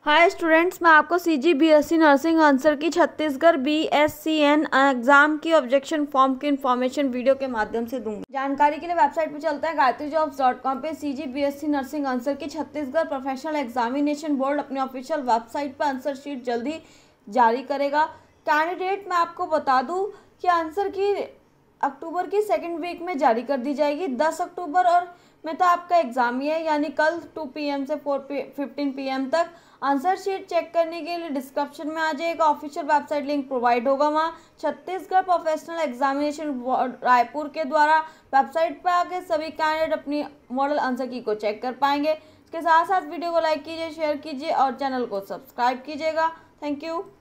Hi students, मैं आपको CG BSc nursing answer key Chhattisgarh BSCN exam की ऑब्जेक्शन फॉर्म की इन्फॉर्मेशन वीडियो के माध्यम से दूंगी। जानकारी के लिए वेबसाइट पे चलते हैं gayatrijobs.com पे। CG BSc nursing answer key Chhattisgarh professional examination board अपनी ऑफिशियल वेबसाइट पर आंसर शीट जल्दी जारी करेगा। कैंडिडेट मैं आपको बता दूं कि आंसर की अक्टूबर की सेकेंड वीक में जारी कर दी जाएगी। 10 अक्टूबर और में तो आपका एग्जाम ही है, यानी कल 2 PM से 4:15 PM तक। आंसर शीट चेक करने के लिए डिस्क्रिप्शन में आ जाएगा, ऑफिशियल वेबसाइट लिंक प्रोवाइड होगा। वहाँ Chhattisgarh professional examination board Raipur के द्वारा वेबसाइट पर आके सभी कैंडिडेट अपनी मॉडल आंसर की को चेक कर पाएंगे। इसके साथ साथ वीडियो को लाइक कीजिए, शेयर कीजिए और चैनल को सब्सक्राइब कीजिएगा। Thank you.